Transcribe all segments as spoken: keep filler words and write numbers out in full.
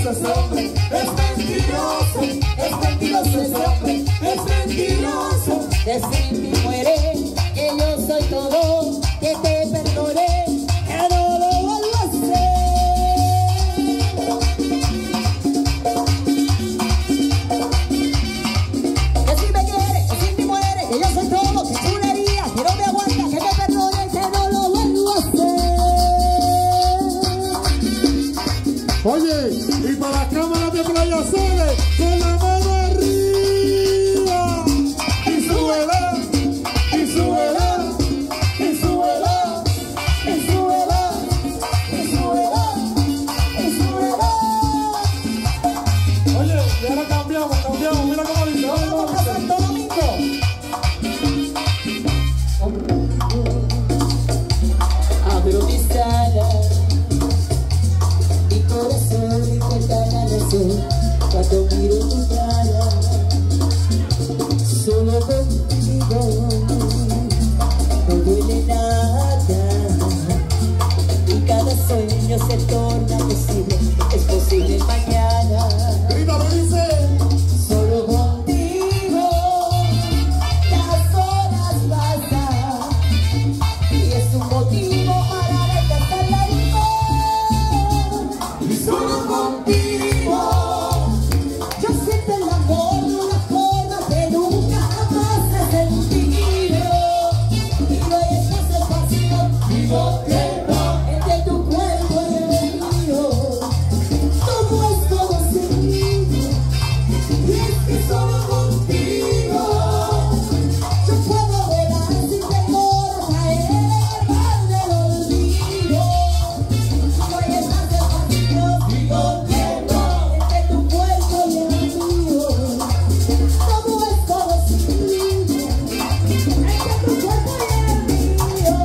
mentiroso ese hombre, es mentiroso, es mentiroso ese hombre, es mentiroso. Que sin ti muere, que yo soy todo, que te perdoné, que no lo vuelvo a hacer. Que si me quiere, que sin ti muere, que yo soy todo, que chulería, que no me aguanta, que me perdone, que no lo vuelvo a hacer. Oye, y para las cámaras de Playa Sole, con la mano arriba, y súbela, y súbela, y súbela, y súbela, y súbela, y súbela. Oye, y ahora cambiamos, cambiamos, mira cómo dice, mira cómo dice. Santo Domingo. Abro mis alas, mi corazón y cuenta no sé, cuando miro tu cara, solo contigo no duele nada, y cada sueño se torna posible, es posible mañana. Grita, me dice. Solo contigo las horas pasan y es un motivo para rechazar la vida. Y solo contigo, Yo siento el amor de una forma que nunca jamás he sentido. Y no hay espacio vacío, digo que no. entre tu cuerpo y el mío. Todo es conocido. Y es que solo contigo, Yo puedo volar sin temor a caer en el mar del olvido. No hay espacio vacío, digo que no. entre tu cuerpo y el mío. Todo es conocido, entre tu cuerpo y el mío.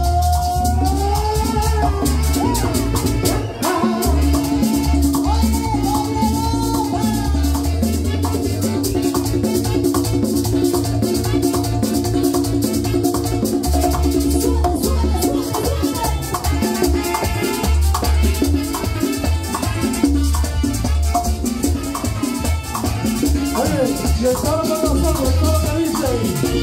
Oye, y el coro con nosotros, el coro que dice.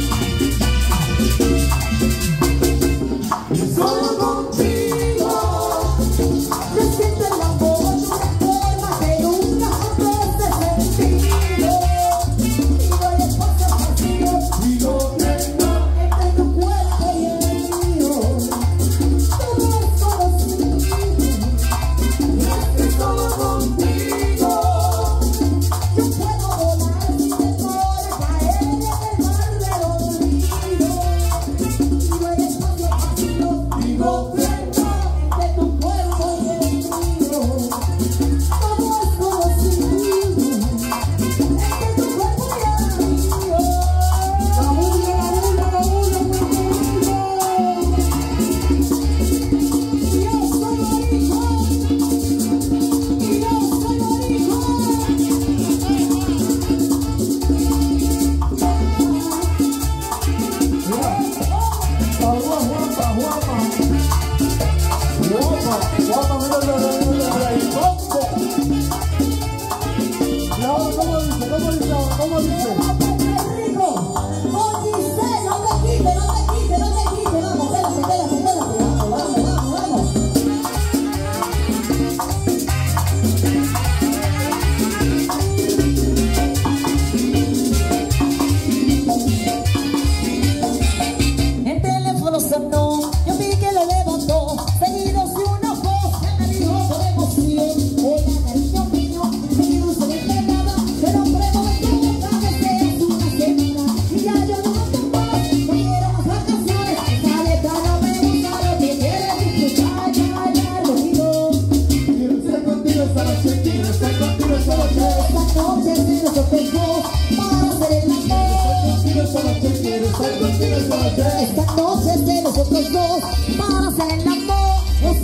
Y solo contigo, Yo siento el amor de una forma que nunca jamás he sentido. Y no hay espacio vacío digo que no. entre tu cuerpo y el mío. Todo es conocido. Y es que solo contigo, Yo puedo volar sin temor a caer en el mar del olvido. Y no hay espacio vacío digo que no. entre tu cuerpo y el mío. Todo es conocido entre tu cuerpo y el mío. La bulla, la bulla, la bulla, muy conmigo. Y yo soy Borico, y yo soy Borico. La guapa, guapa. Guapa, guapa, mira, mira, mira, mira, y bombo. Y ahora, ¿cómo dice? ¿Cómo dice? ¿Cómo dice? Rico, Odyssey, no te quites, no te quites, no te quites. Vamos, espérate, espérate, espérate. Vamos, vamos, vamos, vamos. El teléfono sonó, yo vi que lo levantó, seguido de una voz que me dijo con emoción: hola, cariño mío, me gusta mi pegada, pero pruebo de tu boca desde hace una semana. Y ya yo no ando más, no quiero más vacaciones, esa letra no me gusta, lo que quiero es disfrutar, ya, ya lo digo. Quiero estar contigo esta noche, quiero estar contigo esta noche. Esta noche de nosotros dos, para hacer el amor. Contigo esta noche, quiero estar contigo esta noche. Esta noche es de nosotros dos, para hacer el amor.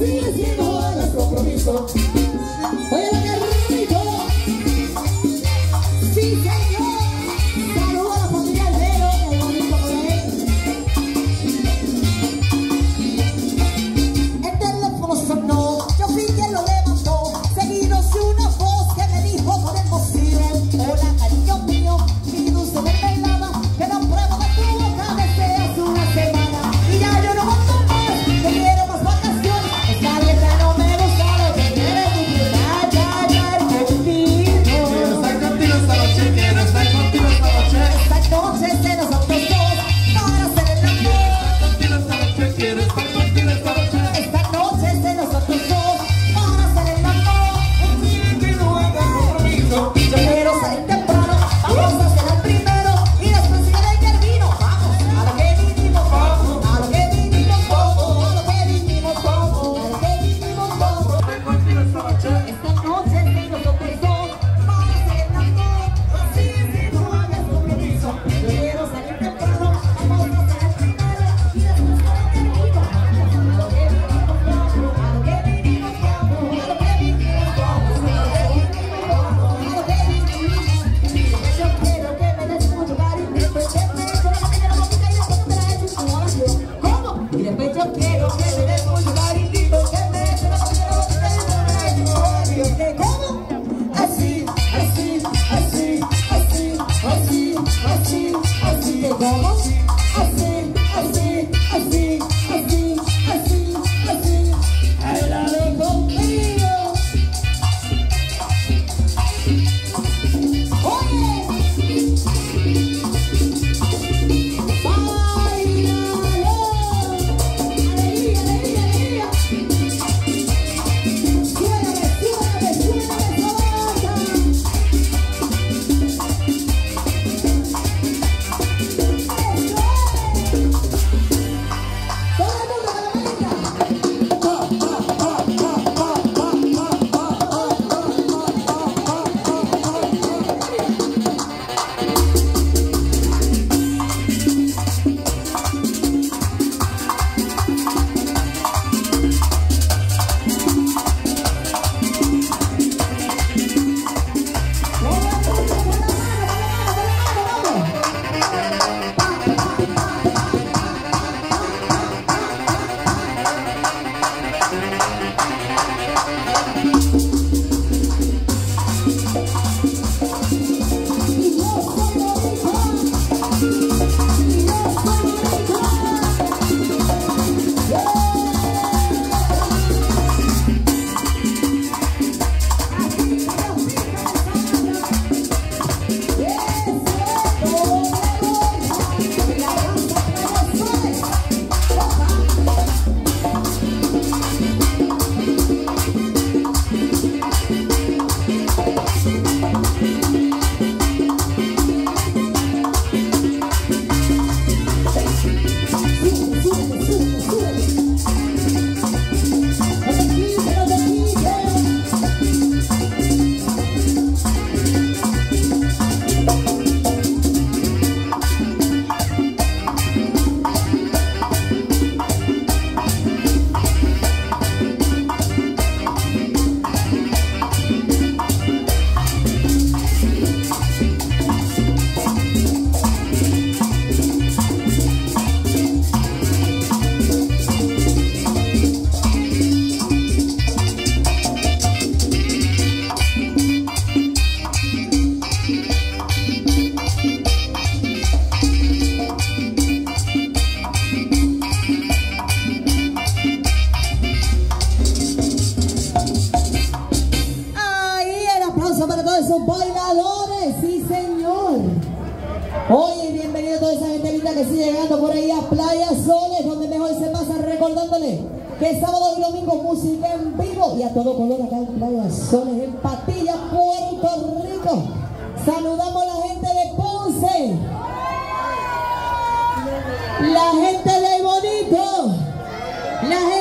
esos bailadores, sí señor. Oye, bienvenido a toda esa gente linda que sigue llegando por ahí a Playa Soles, donde mejor se pasa, recordándole que sábado y domingo música en vivo y a todo color acá en Playa Soles, en Patilla, Puerto Rico. Saludamos a la gente de Ponce, la gente de Bonito, la gente